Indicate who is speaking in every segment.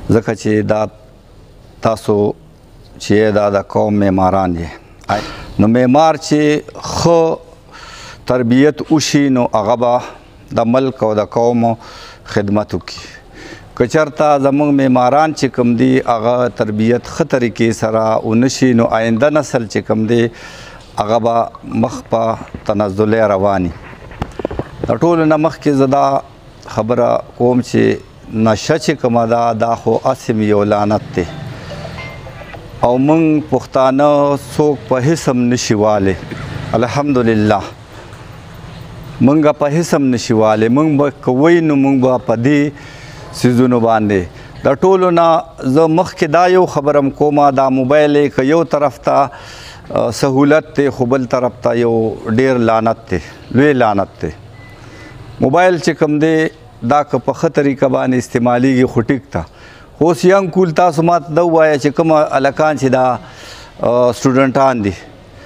Speaker 1: ځکه چې دا تاسو چې دا د قوم معماران یې نو معمار چې ښه تربیت وشي نو هغه به د ملک او د قوم خدمت وکړي. که چېرته زموږ معماران چې کوم دي هغه تربیت ښه طریقې سره ونه شي نو آینده نسل چې کوم دی هغه به مخ په تنزلی رواني. د ټولو نه مخکې زه دا خبره کوم چې نشه چې کومه ده دا خو اصم یو لعنت دی او موږ پښتانه څوک په هېڅ هم نشي والی. الحمدلله موږ په هېڅ هم نشي والی. موږ به کوی نو موږ به په دې څیزونو باندې د ټولو نه زه مخکې دا یو خبرم کومه دا موبایل که یو طرف ته سهولت دی خو بل طرف ته یو ډیر لعنت دی، لوی لعنت دی. موبایل چې کوم دی دا که په ښه طریقه باندې استعمالیږي خو ټیک ته. اوس ینګ کول تاسو ماته دا ووایه چې کومه هلکان چې دا سټوډنټان دي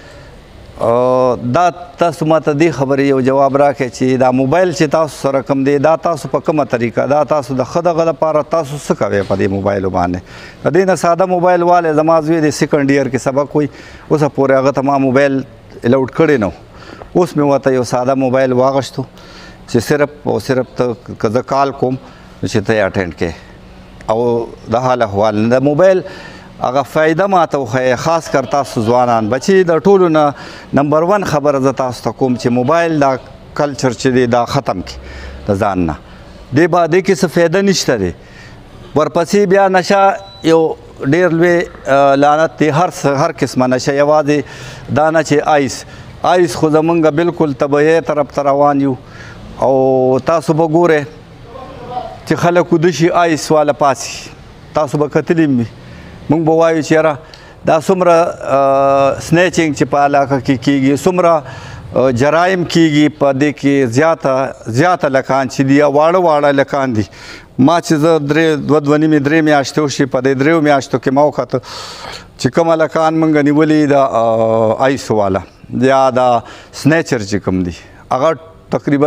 Speaker 1: دا تاسو ماته دې خبرې یو جواب راکړئ چې دا موبایل چې تاسو سره کوم دی دا تاسو په کومه طریقه دا تاسو د ښه دغه لپاره تاسو څه کوئ په دې موبایلو باندې؟ د دې نه ساده موبایل والی زما زوی د سیکنډ ایئر کې سبق وایي اوسه پورې هغه ته ما موبایل الاؤډ کړی نه و. اوس مې ورته یو ساده موبایل واغشتو چې صرف او صرف ته که زه کال کوم چې ته یې اټینډ کړې او د حال احوال د موبایل هغه فایده ماته وښیه خاص کر تاسو ځوانان بچي د ټولو نه نمبر ون خبره زه تاسو ته کوم چې موبایل دا کلچر چې دی دا ختم کړي د ځان نه. دې به دې کې څه فایده نشته دی. ورپسې بیا نشه یو ډېر لوی لعنت دی. هر قسمه نشه یوازې دا نه چې آیس خو زمونږ بلکل طبیعي طرف ته روان یو او تاسو به ګورئ چې خلک وده شي آیس والا پاسي تاسو به کتلی وي موږ به وایو چې یاره دا څومره سنیچنګ چې په علاقه کې کیږي څومره جرایم کیږي په دې کې زیاته لکان چې دي واړه لکان دي. ما چې زه دوه نیمې درې میاشتې وشي په دې دریو میاشتو کې ما وکته چې کوم لکان موږ نیولي د آیسو والا یا د سنیچر چې کوم دي هغه تقریبا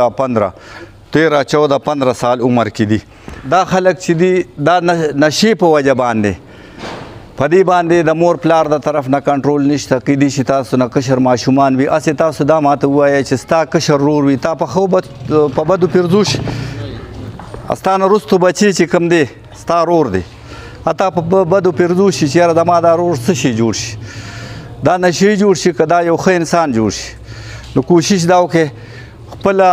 Speaker 1: 14-15 سال عمر کې دي. دا خلک چې دي دا نشي په وجه باندې په دې باندې د مور پلار د طرف نه کنټرول نشته. کیدای شي تاسو نه کشر ماشومان وي هسې تاسو دا ماته ووایئ چې ستا کشر رور وي تا په بدو پیرزو شي ستا نه وروستو بچي چې کوم دی ستا رور دی تا په بدو پیرزو شي چې یاره زما دا رور څه شي جوړ شي دا نشي جوړ شي که دا یو ښه انسان جوړ شي. نو کوشش دا وکړئ خپله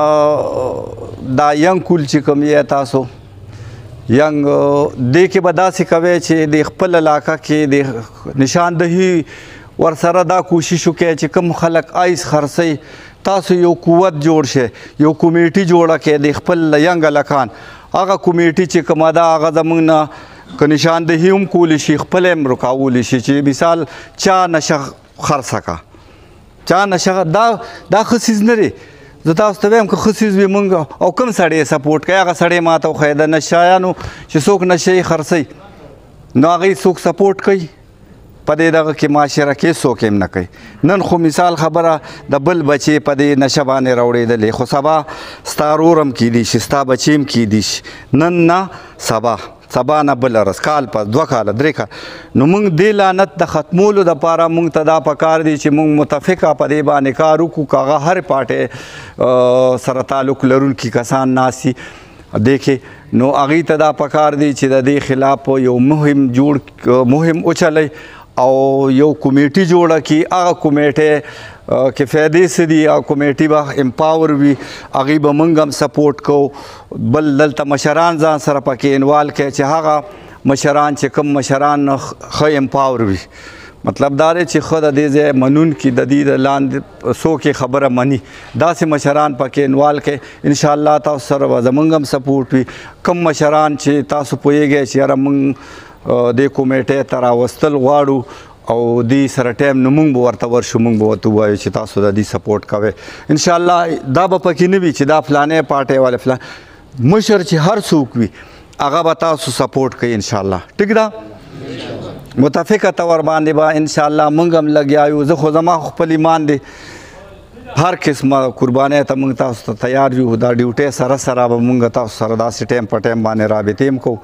Speaker 1: دا ینګ کول چې کوم یې تاسو ینګ دې کې به داسې کوئ چې د خپل علاقه کې د نشاندهي ورسره دا کوشش وکړئ چې کوم خلک آیس خرڅوي تاسو یو قوت جوړ شئ یو کمیټي جوړه کړئ د خپل ینګ هلکان هغه کمیټي چې کومه ده هغه زموږ نه که نشاندهي هم کولی شي خپل هم رکولی شي چې مثال چا نشه خرڅه کا چا نشه دا ښه څیز نه دی. زه تاسو ته وایم که ښه څیز وي مونږ او کوم سړی یې سپورټ کوي هغه سړی ما ته وښیه د نشایانو چې څوک نشه یې خرڅوي نو هغه څوک سپورټ کوي په دې دغه کې معاشره کې څوک هم نه کوي. نن خو مثال خبره د بل بچی په دې نشه باندې راوړېدلې خو سبا ستا رور هم کیدی شي ستا بچی هم کیدی شي نن نه سبا نه بل ورځ کال پس 2 کاله 3 کاله. نو موږ دې لعنت د ختمولو دپاره موږ ته دا پکار دی چې موږ متفقه په دې باندې کار وکړو که هغه هر پارټۍ سره تعلق لرونکي کسان ناست دي دې کې نو هغوی ته دا پکار دی چې د دې خلاف یو مهم وچلی او یو کمیټي جوړه کړي هغه کمیټۍ کې فایدې څه دي او کمیټي به امپاور وي هغوی به موږ هم سپورټ کوو. بل دلته مشران ځان سره پکې انوالو کړئ چې هغه مشران چې کوم مشران ښه امپاور وي مطلب دا دی چې ښه د دې ځای منونکي د دې د لاندې څوک یې خبره مني داسې مشران پکې انوالو کړئ انشاءالله تاسو سره به زموږ هم سپورټ وي. کوم مشران چې تاسو پوهیږئ چې یاره موږ دې کمیټۍ ته راوستل غواړو او دې سره ټایم نو موږ به ورته ورشو موږ به ورته ووایو چې تاسو د دې سپورټ کوئ انشاءالله. دا به پکې نه وي چې دا فلانې پارټۍ والا فلان مشر چې هر څوک وي هغه به تاسو سپورټ کوي انشاءالله. ټیک ده متفقه طور باندې به انشاءالله موږ هم لګیا یو. زه خو زما خپل ایمان دی هر قسمه قربانۍ ته موږ تاسو ته تیار یو. دا ډیوټۍ سره به موږ تاسو سره داسې ټایم په ټایم باندې رابطې هم کوو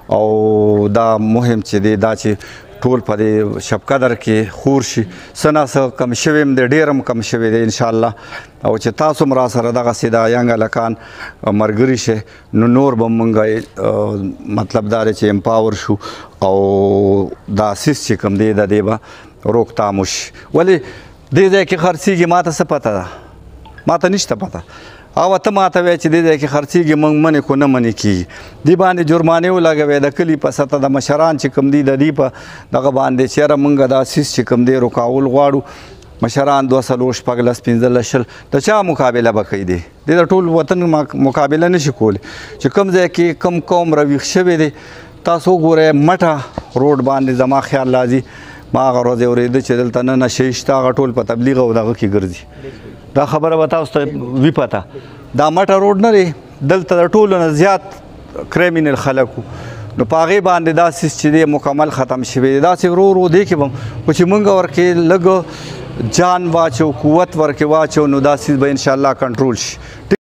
Speaker 1: او دا مهم چې دی دا چې ټول په دې شب قدر کې خور شي څه نه څه کم شوی هم دی ډېر هم کم شوی دی انشاءالله او چې تاسو هم را سره دغسې دا ینګ هلکان ملګري شئ نو نور به مونږ مطلب دا دی چې امپاور شو او دا سیس چې کوم دی د دې به روکتام وشي ولې دې ځای کې خرڅېږي ما ته څه پته ده ما ته نشته پته او ته ما ته وایې چې دې ځای کې خرڅېږي موږ منې خو نه منې کېږي دې باندې جرمانې ولګوې د کلي په سطح د مشران چې کوم دي د دې په دغه باندې چې یاره موږ دا سیس چې کوم دی روکاول غواړو مشران 2 4 5 10 15 شل د چا مقابله به کوي دی د ټول وطن مقابله نشي کولی چې کوم ځای کې کوم قوم رویښ شوی دی تاسو وګورئ مټه روډ باندې زما خیال راځي ما هغه ورځ اورېده چې دلته نه نشې شته هغه ټول په تبلیغ او دغه کې ګرځي دا خبره به تاسو ته وي پته دا مټه روډ نه دی دلته د ټولو نه زیات کرمینل خلک نو په هغې باندې دا سیس چې دی مکمل ختم شوی دی داسې ورو ورو دی کې به خو چې مونږ ورکې لږ جان واچو قوت ورکې واچو نو دا سیس به انشاءالله کنټرول شي